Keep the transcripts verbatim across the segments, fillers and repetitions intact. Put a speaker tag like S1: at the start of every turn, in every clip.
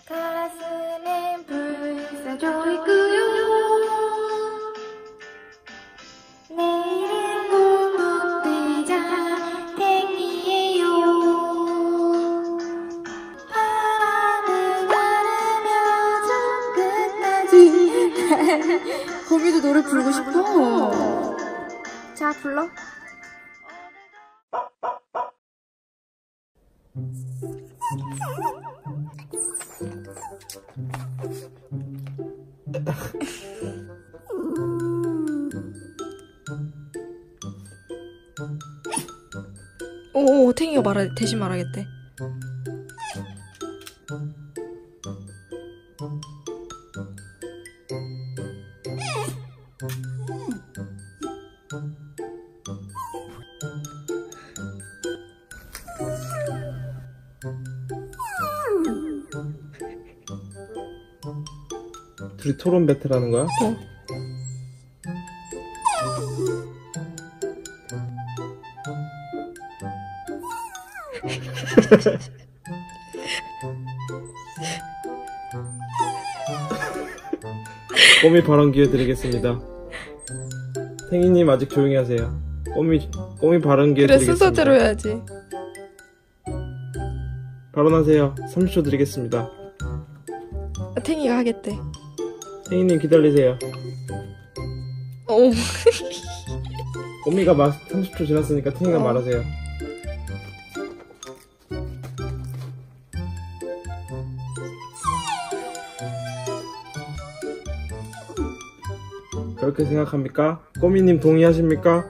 S1: 가슴엔 불사조 있고요. 내일은 무궁대장 탱이에요. 바람을 가르며 끝까지. 거미도 노래 부르고 싶어. 자, 불러.
S2: 오, 탱이가 말하, 대신 말하겠대.
S3: 둘이 토론 배틀하는 거야?
S2: 어.
S3: 꼬미 발언 기회 드리겠습니다. 탱이님 아직 조용히 하세요. 꼬미 꼬미 발언 기회
S2: 그래,
S3: 드리겠습니다.
S2: 순서대로 해야지.
S3: 발언하세요. 삼십 초 드리겠습니다.
S2: 아, 탱이가 하겠대.
S3: 탱이님 기다리세요.
S2: 오.
S3: 꼬미가 막 삼십 초 지났으니까 탱이가
S2: 어.
S3: 말하세요. 그렇게 생각합니까? 꼬미님 동의하십니까?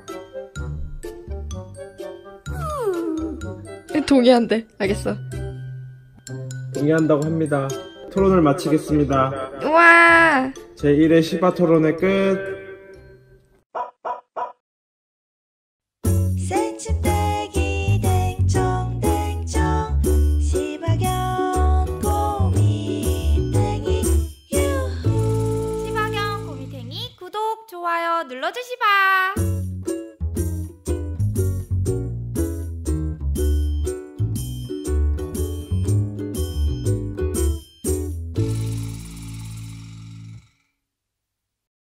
S2: 동의한대. 알겠어.
S3: 동의한다고 합니다. 토론을 마치겠습니다.
S2: 우와.
S3: 제일 회 시바 토론의 끝.
S1: 새침대기 댕청댕청 시바견 꼬미탱이 유후. 시바견 꼬미탱이 구독 좋아요 눌러주시바.